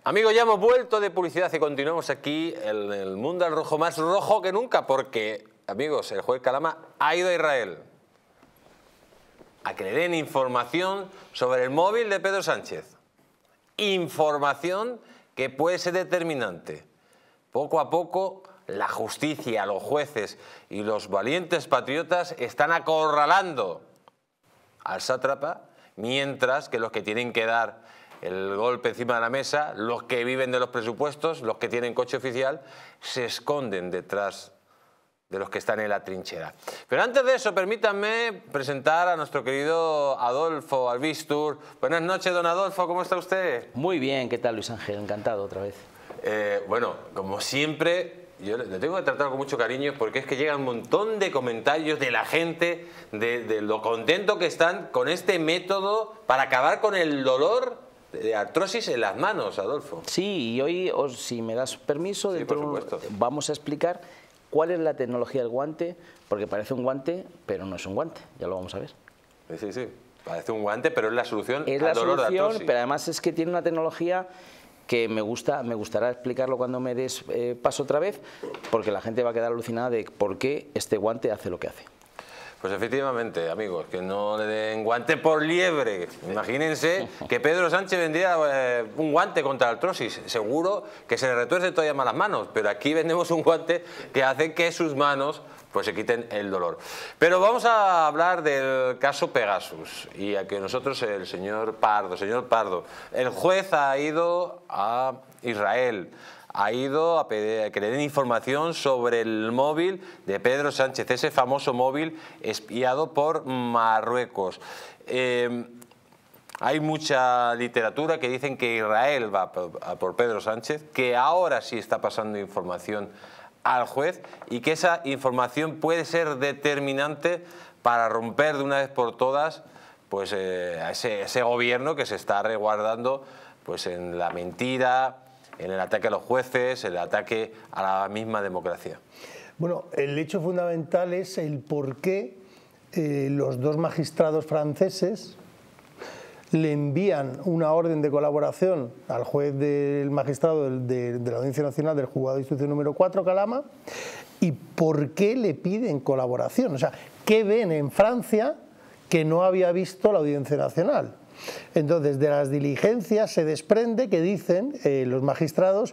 Amigos, ya hemos vuelto de publicidad y continuamos aquí en el mundo al rojo, más rojo que nunca, porque, amigos, el juez Calama ha ido a Israel a que le den información sobre el móvil de Pedro Sánchez. Información que puede ser determinante. Poco a poco, la justicia, los jueces y los valientes patriotas están acorralando al sátrapa, mientras que los que tienen que dar el golpe encima de la mesa, los que viven de los presupuestos, los que tienen coche oficial, se esconden detrás de los que están en la trinchera. Pero antes de eso, permítanme presentar a nuestro querido Adolfo Albistur. Buenas noches, don Adolfo, ¿cómo está usted? Muy bien, ¿qué tal, Luis Ángel? Encantado otra vez. Bueno, como siempre, yo le tengo que tratar con mucho cariño porque es que llega un montón de comentarios de la gente, de lo contento que están con este método para acabar con el dolor de artrosis en las manos, Adolfo. Sí, y hoy, si me das permiso, sí, por supuesto, vamos a explicar cuál es la tecnología del guante, porque parece un guante, pero no es un guante, ya lo vamos a ver. Sí, sí, parece un guante, pero es la solución al dolor de artrosis. Pero además es que tiene una tecnología que me gustará explicarlo cuando me des paso otra vez, porque la gente va a quedar alucinada de por qué este guante hace lo que hace. Pues efectivamente, amigos, que no le den guante por liebre. Imagínense que Pedro Sánchez vendría un guante contra la artrosis. Seguro que se le retuerce todavía más las manos, pero aquí vendemos un guante que hace que sus manos pues se quiten el dolor. Pero vamos a hablar del caso Pegasus y a que nosotros, el señor Pardo, el juez ha ido a Israel, ha ido a pedir que le den información sobre el móvil de Pedro Sánchez, ese famoso móvil espiado por Marruecos. Hay mucha literatura que dicen que Israel va por Pedro Sánchez, que ahora sí está pasando información al juez y que esa información puede ser determinante para romper de una vez por todas pues, a ese gobierno que se está resguardando pues, en la mentira, en el ataque a los jueces, el ataque a la misma democracia. Bueno, el hecho fundamental es el por qué los dos magistrados franceses le envían una orden de colaboración al juez del magistrado de la Audiencia Nacional del Juzgado de Instrucción número 4, Calama, y por qué le piden colaboración. O sea, ¿qué ven en Francia que no había visto la Audiencia Nacional? Entonces, de las diligencias se desprende que dicen los magistrados,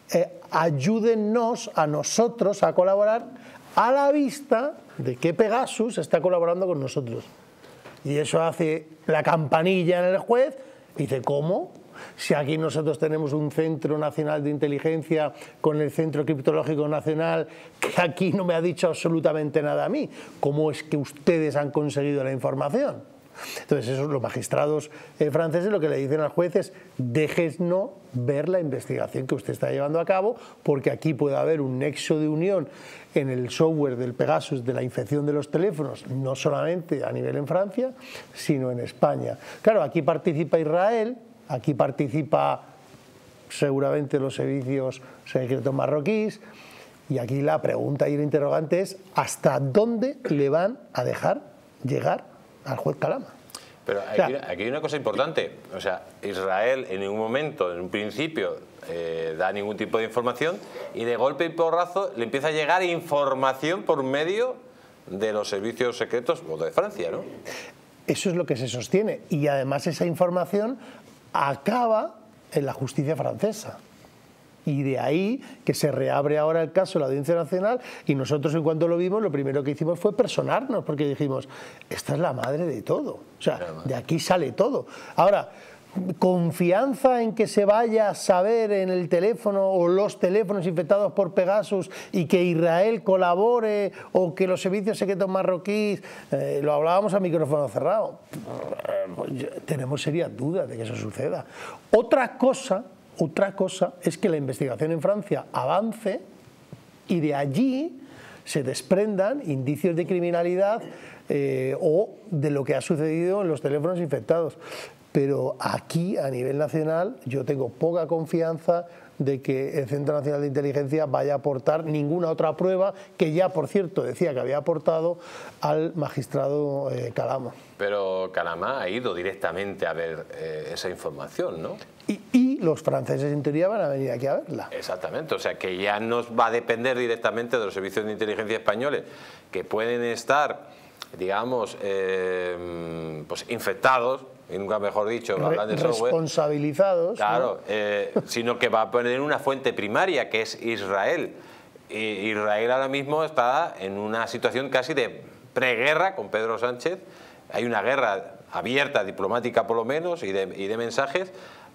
ayúdennos a nosotros a colaborar a la vista de que Pegasus está colaborando con nosotros. Y eso hace la campanilla en el juez y dice, ¿cómo? Si aquí nosotros tenemos un Centro Nacional de Inteligencia con el Centro Criptológico Nacional, que aquí no me ha dicho absolutamente nada a mí, ¿cómo es que ustedes han conseguido la información? Entonces, eso, los magistrados franceses lo que le dicen al juez es, déjenos ver la investigación que usted está llevando a cabo, porque aquí puede haber un nexo de unión en el software del Pegasus de la infección de los teléfonos, no solamente a nivel en Francia, sino en España. Claro, aquí participa Israel, aquí participa seguramente los servicios secretos marroquíes, y aquí la pregunta y el interrogante es, ¿hasta dónde le van a dejar llegar al juez Calama? Pero aquí hay una cosa importante, o sea, Israel en ningún momento, en un principio, da ningún tipo de información y de golpe y porrazo le empieza a llegar información por medio de los servicios secretos o de Francia, ¿no? Eso es lo que se sostiene y además esa información acaba en la justicia francesa. Y de ahí que se reabre ahora el caso de la Audiencia Nacional y nosotros en cuanto lo vimos lo primero que hicimos fue personarnos porque dijimos, esta es la madre de todo, o sea, de aquí sale todo. Ahora, confianza en que se vaya a saber en el teléfono o los teléfonos infectados por Pegasus y que Israel colabore o que los servicios secretos marroquíes, lo hablábamos a micrófono cerrado, tenemos serias dudas de que eso suceda. Otra cosa es que la investigación en Francia avance y de allí se desprendan indicios de criminalidad o de lo que ha sucedido en los teléfonos infectados. Pero aquí, a nivel nacional, yo tengo poca confianza de que el Centro Nacional de Inteligencia vaya a aportar ninguna otra prueba que ya, por cierto, decía que había aportado al magistrado Calama. Pero Calama ha ido directamente a ver esa información, ¿no? Y y los franceses en teoría van a venir aquí a verla. Exactamente, o sea que ya no va a depender directamente de los servicios de inteligencia españoles, que pueden estar, digamos, pues infectados, y nunca mejor dicho, hablan de software, responsabilizados, claro, ¿no? sino que va a poner una fuente primaria, que es Israel. Y Israel ahora mismo está en una situación casi de preguerra con Pedro Sánchez. Hay una guerra abierta, diplomática por lo menos, y de mensajes,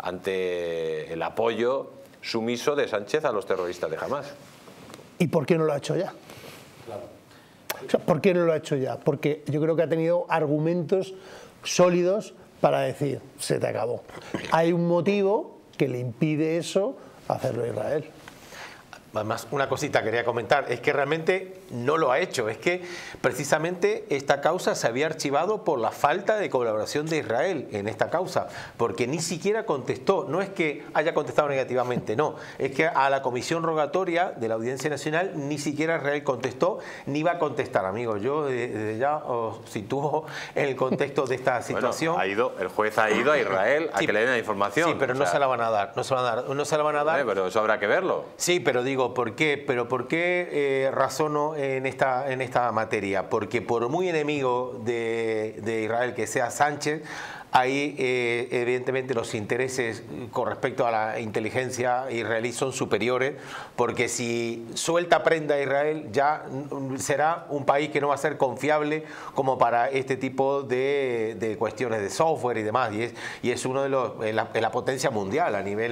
ante el apoyo sumiso de Sánchez a los terroristas de Hamás. ¿Y por qué no lo ha hecho ya? Claro. O sea, ¿por qué no lo ha hecho ya? Porque yo creo que ha tenido argumentos sólidos para decir, se te acabó. Hay un motivo que le impide eso hacerlo a Israel. Además, una cosita quería comentar, es que realmente no lo ha hecho, es que precisamente esta causa se había archivado por la falta de colaboración de Israel en esta causa, porque ni siquiera contestó, no es que haya contestado negativamente, no, es que a la comisión rogatoria de la Audiencia Nacional ni siquiera Israel contestó, ni va a contestar, amigos. Yo desde ya os sitúo en el contexto de esta situación. Bueno, el juez ha ido a Israel a que le den la información. Sí, pero no se la van a dar, no se la van a dar. Pero eso habrá que verlo. Sí, pero digo, ¿por qué? Pero ¿por qué razono en esta materia? Porque por muy enemigo de Israel que sea Sánchez, ahí evidentemente los intereses con respecto a la inteligencia israelí son superiores, porque si suelta prenda a Israel ya será un país que no va a ser confiable como para este tipo de cuestiones de software y demás, y es uno de los la potencia mundial a nivel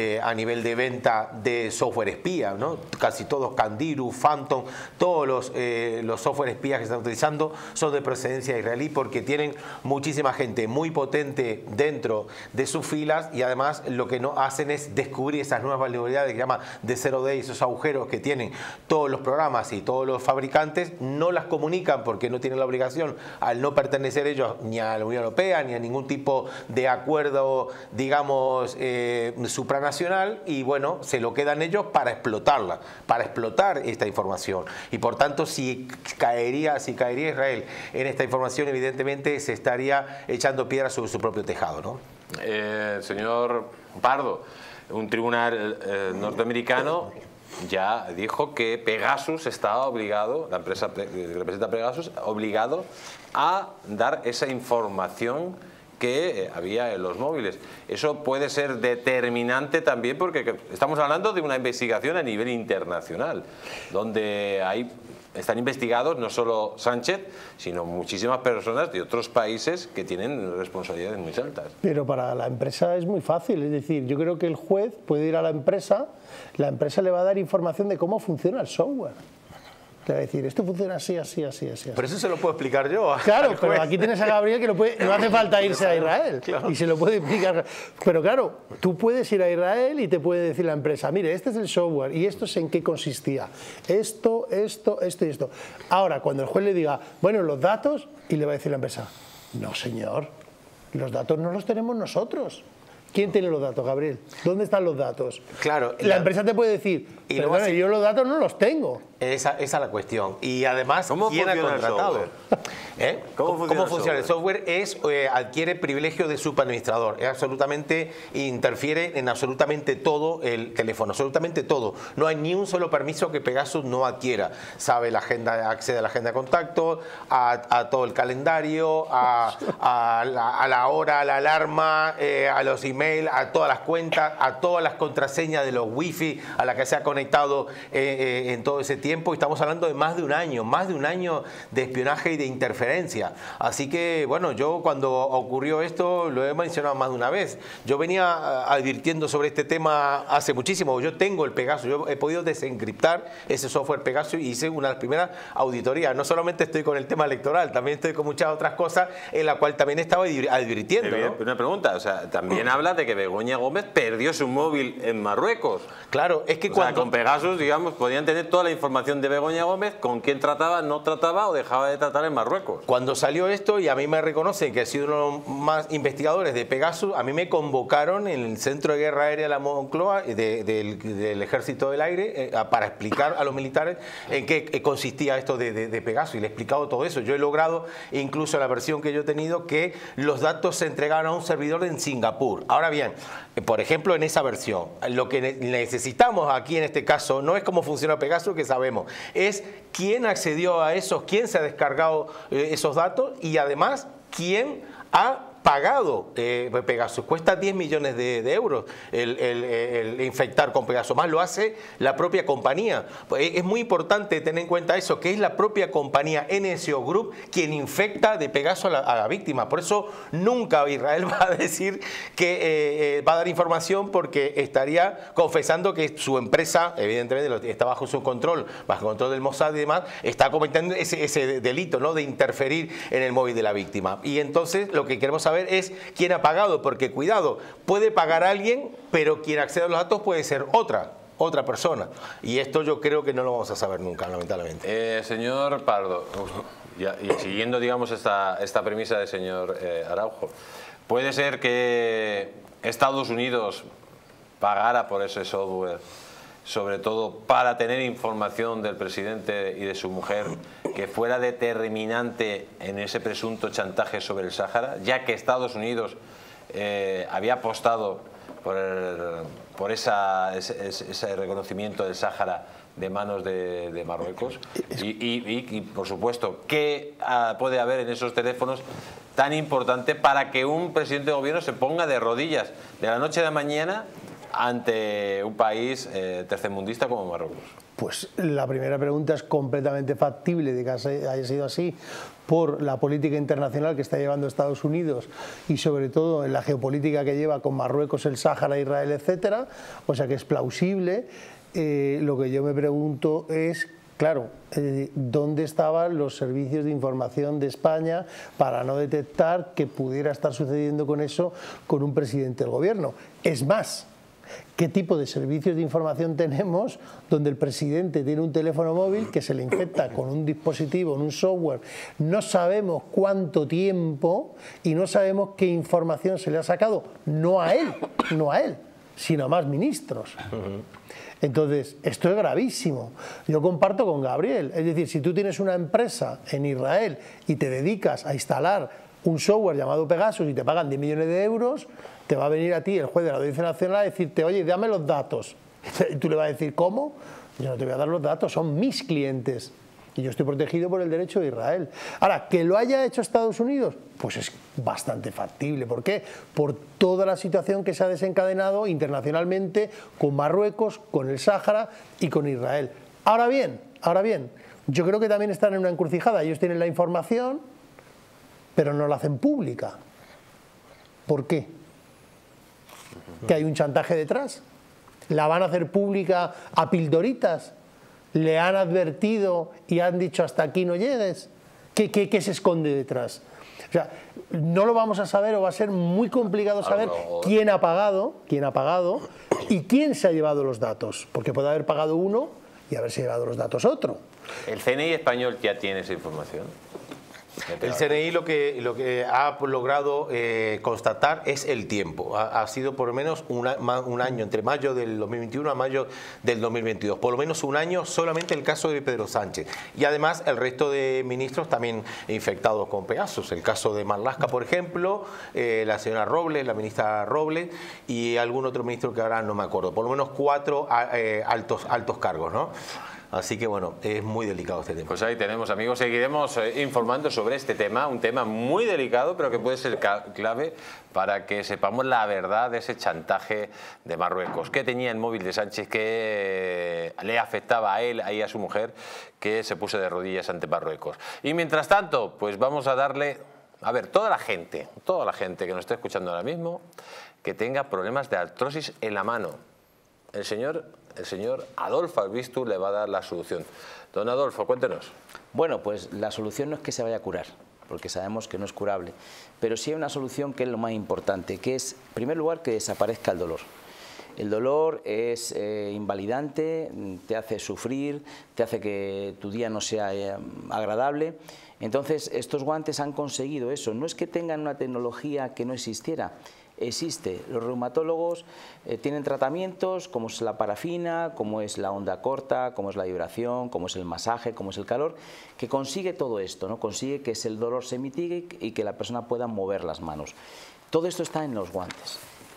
de venta de software espía, ¿no? Casi todos, Candiru, Phantom, todos los software espías que están utilizando son de procedencia israelí, porque tienen muchísima gente muy potente dentro de sus filas, y además lo que no hacen es descubrir esas nuevas vulnerabilidades que llaman de 0D, esos agujeros que tienen todos los programas y todos los fabricantes, no las comunican porque no tienen la obligación, al no pertenecer ellos ni a la Unión Europea ni a ningún tipo de acuerdo, digamos, supranacional, y bueno, se lo quedan ellos para explotarla, para explotar esta información. Y por tanto, si caería Israel en esta información, evidentemente se estaría echando piedras sobre su propio tejado, ¿no? Señor Pardo, un tribunal norteamericano ya dijo que Pegasus estaba obligado, la empresa que representa Pegasus, obligado a dar esa información que había en los móviles. Eso puede ser determinante también, porque estamos hablando de una investigación a nivel internacional, donde están investigados no solo Sánchez, sino muchísimas personas de otros países que tienen responsabilidades muy altas. Pero para la empresa es muy fácil, es decir, yo creo que el juez puede ir a la empresa le va a dar información de cómo funciona el software. Te va a decir, esto funciona así, así, así, así. Pero eso se lo puedo explicar yo. Claro, pero aquí tienes a Gabriel que no hace falta irse a Israel, claro, y se lo puede explicar. Pero claro, tú puedes ir a Israel y te puede decir la empresa, mire, este es el software y esto es en qué consistía. Esto y esto. Ahora, cuando el juez le diga, bueno, los datos, y le va a decir la empresa, no señor, los datos no los tenemos nosotros. ¿Quién tiene los datos, Gabriel? ¿Dónde están los datos? Claro. La empresa te puede decir, pero bueno, yo los datos no los tengo. Esa es la cuestión. Y además, ¿quién ha contratado? ¿Cómo funciona el software? Adquiere privilegio de subadministrador. Interfiere en absolutamente todo el teléfono, absolutamente todo. No hay ni un solo permiso que Pegasus no adquiera. Sabe la agenda, accede a la agenda de contacto, a todo el calendario, a la hora, a la alarma, a los emails, a todas las cuentas, a todas las contraseñas de los wifi a las que se ha conectado en todo ese tiempo. Y estamos hablando de más de un año de espionaje y de interferencia. Así que, bueno, yo cuando ocurrió esto, lo he mencionado más de una vez, yo venía advirtiendo sobre este tema hace muchísimo. Yo tengo el Pegasus, yo he podido desencriptar ese software Pegasus y hice una de las primeras auditorías. No solamente estoy con el tema electoral, también estoy con muchas otras cosas en la cual también estaba advirtiendo, ¿no? Una pregunta, o sea, también habla de que Begoña Gómez perdió su móvil en Marruecos. Claro, es que con Pegasus, digamos, podían tener toda la información de Begoña Gómez, con quién trataba, no trataba o dejaba de tratar en Marruecos. Cuando salió esto, y a mí me reconocen que he sido uno de los más investigadores de Pegasus, a mí me convocaron en el Centro de Guerra Aérea de la Moncloa, del Ejército del Aire, para explicar a los militares en qué consistía esto de Pegasus, y le he explicado todo eso. Yo he logrado, incluso en la versión que yo he tenido, que los datos se entregaran a un servidor en Singapur. Ahora Ahora bien, por ejemplo, en esa versión, lo que necesitamos aquí en este caso no es cómo funciona Pegasus, que sabemos, es quién accedió a esos, quién se ha descargado esos datos y además quién ha pagado Pegasus. Cuesta 10 millones de euros el infectar con Pegasus, más lo hace la propia compañía. Es muy importante tener en cuenta eso, que es la propia compañía NSO Group quien infecta de Pegasus a la víctima. Por eso nunca Israel va a decir que va a dar información, porque estaría confesando que su empresa, evidentemente está bajo su control, bajo control del Mossad y demás, está cometiendo ese delito, ¿no?, de interferir en el móvil de la víctima. Y entonces lo que queremos saber es quién ha pagado, porque cuidado, puede pagar alguien, pero quien accede a los datos puede ser otra persona, y esto yo creo que no lo vamos a saber nunca, lamentablemente. Señor Pardo, y siguiendo, digamos, esta premisa del señor Araujo, ¿puede ser que Estados Unidos pagara por ese software, sobre todo para tener información del presidente y de su mujer, que fuera determinante en ese presunto chantaje sobre el Sáhara, ya que Estados Unidos había apostado por ese reconocimiento del Sáhara de manos de Marruecos? Y por supuesto, ¿qué puede haber en esos teléfonos tan importante para que un presidente de gobierno se ponga de rodillas de la noche a la mañana ante un país tercermundista como Marruecos? Pues la primera pregunta es completamente factible de que haya sido así por la política internacional que está llevando Estados Unidos y sobre todo en la geopolítica que lleva con Marruecos, el Sáhara, Israel, etcétera. O sea que es plausible. Lo que yo me pregunto es, claro, ¿dónde estaban los servicios de información de España para no detectar que pudiera estar sucediendo con eso con un presidente del gobierno? Es más, ¿qué tipo de servicios de información tenemos donde el presidente tiene un teléfono móvil que se le infecta con un dispositivo, en un software? No sabemos cuánto tiempo y no sabemos qué información se le ha sacado, no a él, sino a más ministros. Entonces, esto es gravísimo. Yo comparto con Gabriel, es decir, si tú tienes una empresa en Israel y te dedicas a instalar un software llamado Pegasus y te pagan 10 millones de euros, te va a venir a ti el juez de la Audiencia Nacional a decirte, oye, dame los datos. Y tú le vas a decir, ¿cómo? Yo no te voy a dar los datos, son mis clientes. Y yo estoy protegido por el derecho de Israel. Ahora, ¿que lo haya hecho Estados Unidos? Pues es bastante factible. ¿Por qué? Por toda la situación que se ha desencadenado internacionalmente con Marruecos, con el Sáhara y con Israel. Ahora bien, yo creo que también están en una encrucijada. Ellos tienen la información, pero no la hacen pública. ¿Por qué? ¿Que hay un chantaje detrás? ¿La van a hacer pública a pildoritas? ¿Le han advertido y han dicho hasta aquí no llegues? ¿Qué se esconde detrás? O sea, no lo vamos a saber, o va a ser muy complicado saber quién ha pagado y quién se ha llevado los datos, porque puede haber pagado uno y haberse llevado los datos otro. ¿El CNI español ya tiene esa información? El CNI lo que ha logrado constatar es el tiempo. Ha sido por lo menos un año, entre mayo del 2021 a mayo del 2022. Por lo menos un año solamente el caso de Pedro Sánchez. Y además el resto de ministros también infectados con Pegasus. El caso de Marlaska, por ejemplo, la señora Robles, la ministra Robles y algún otro ministro que ahora no me acuerdo. Por lo menos 4 altos cargos, ¿no? Así que bueno, es muy delicado este tema. Pues ahí tenemos, amigos, seguiremos informando sobre este tema, un tema muy delicado, pero que puede ser clave para que sepamos la verdad de ese chantaje de Marruecos. ¿Qué tenía el móvil de Sánchez que le afectaba a él y a su mujer, que se puso de rodillas ante Marruecos? Y mientras tanto, pues vamos a darle, a ver, toda la gente que nos está escuchando ahora mismo, que tenga problemas de artrosis en la mano. El señor Adolfo Albistu le va a dar la solución. Don Adolfo, cuéntenos. Bueno, pues la solución no es que se vaya a curar, porque sabemos que no es curable, pero sí hay una solución que es lo más importante, que es, en primer lugar, que desaparezca el dolor. El dolor es invalidante, te hace sufrir, te hace que tu día no sea agradable. Entonces, estos guantes han conseguido eso. No es que tengan una tecnología que no existiera, existe. Los reumatólogos tienen tratamientos como es la parafina, como es la onda corta, como es la vibración, como es el masaje, como es el calor, que consigue todo esto, ¿no? Consigue que el dolor se mitigue y que la persona pueda mover las manos. Todo esto está en los guantes.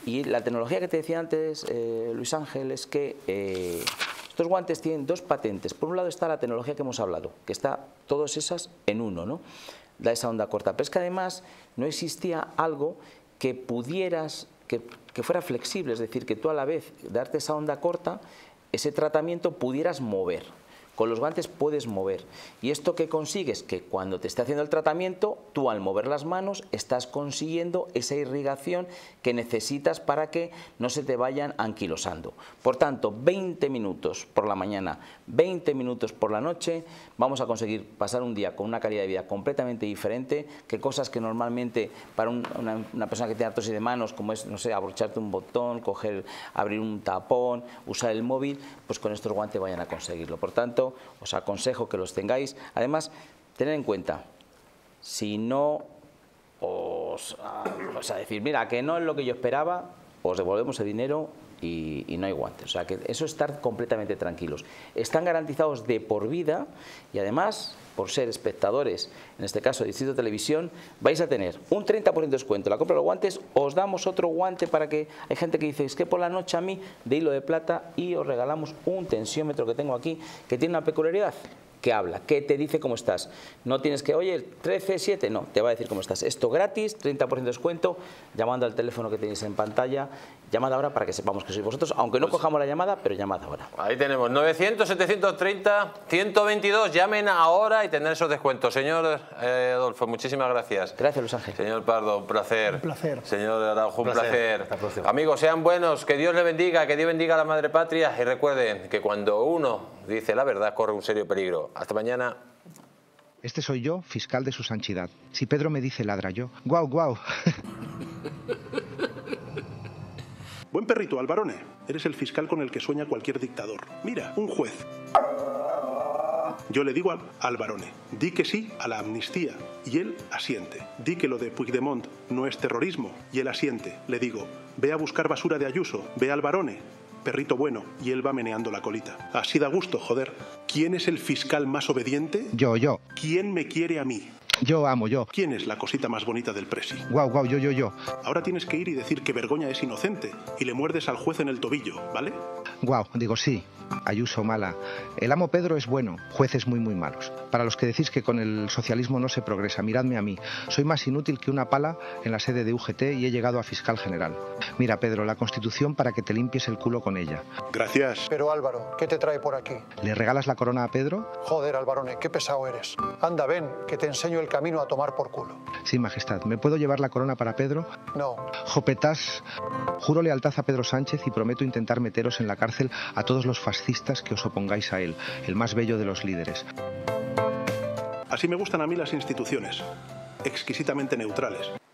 Y la tecnología que te decía antes, Luis Ángel, es que estos guantes tienen 2 patentes. Por un lado está la tecnología que hemos hablado, que está todas esas en uno, ¿no? Da esa onda corta. Pero es que además no existía algo que pudieras, que fuera flexible, es decir, que tú a la vez de darte esa onda corta, ese tratamiento pudieras mover. Con los guantes puedes mover. ¿Y esto qué consigues? Que cuando te esté haciendo el tratamiento, tú al mover las manos estás consiguiendo esa irrigación que necesitas para que no se te vayan anquilosando. Por tanto, 20 minutos por la mañana, 20 minutos por la noche, vamos a conseguir pasar un día con una calidad de vida completamente diferente, que cosas que normalmente para una persona que tiene artrosis de manos, como es, no sé, abrocharte un botón, abrir un tapón, usar el móvil, pues con estos guantes vayan a conseguirlo. Por tanto, os aconsejo que los tengáis. Además, tened en cuenta, si no os a decir, mira, que no es lo que yo esperaba, os devolvemos el dinero y no hay guantes. O sea, que eso, estar completamente tranquilos. Están garantizados de por vida y además, por ser espectadores, en este caso de Distrito Televisión, vais a tener un 30% de descuento. La compra de los guantes, os damos otro guante para que... Hay gente que dice, es que por la noche a mí, de hilo de plata, y os regalamos un tensiómetro que tengo aquí, que tiene una peculiaridad, que habla, que te dice cómo estás. No tienes que, oye, 13, 7, no, te va a decir cómo estás. Esto gratis, 30% de descuento, llamando al teléfono que tenéis en pantalla. Llamad ahora para que sepamos que sois vosotros, aunque no cojamos la llamada, pero llamad ahora. Ahí tenemos, 900-730-122, llamen ahora y tendrán esos descuentos. Señor Adolfo, muchísimas gracias. Gracias, Luis Ángel. Señor Pardo, un placer. Un placer. Señor Araujo, un placer. Hasta la próxima. Amigos, sean buenos, que Dios les bendiga, que Dios bendiga a la Madre Patria y recuerden que cuando uno dice la verdad corre un serio peligro. Hasta mañana. Este soy yo, fiscal de su santidad. Si Pedro me dice ladra yo, guau, guau. Buen perrito, Albarone. Eres el fiscal con el que sueña cualquier dictador. Mira, un juez. Yo le digo a Albarone, di que sí a la amnistía, y él asiente. Di que lo de Puigdemont no es terrorismo, y él asiente. Le digo, ve a buscar basura de Ayuso, ve a Albarone, perrito bueno, y él va meneando la colita. Así da gusto, joder. ¿Quién es el fiscal más obediente? Yo. ¿Quién me quiere a mí? Yo amo, yo. ¿Quién es la cosita más bonita del presi? Guau, guau, yo. Ahora tienes que ir y decir que Bergoña es inocente y le muerdes al juez en el tobillo, ¿vale? Guau, digo sí. Ayuso mala. El amo Pedro es bueno, jueces muy malos. Para los que decís que con el socialismo no se progresa, miradme a mí. Soy más inútil que una pala en la sede de UGT y he llegado a fiscal general. Mira, Pedro, la Constitución para que te limpies el culo con ella. Gracias. Pero Álvaro, ¿qué te trae por aquí? ¿Le regalas la corona a Pedro? Joder, Albarone, qué pesado eres. Anda, ven, que te enseño el camino a tomar por culo. Sí, majestad. ¿Me puedo llevar la corona para Pedro? No. Jopetas, juro lealtad a Pedro Sánchez y prometo intentar meteros en la cárcel a todos los fascistas que os opongáis a él, el más bello de los líderes. Así me gustan a mí las instituciones, exquisitamente neutrales.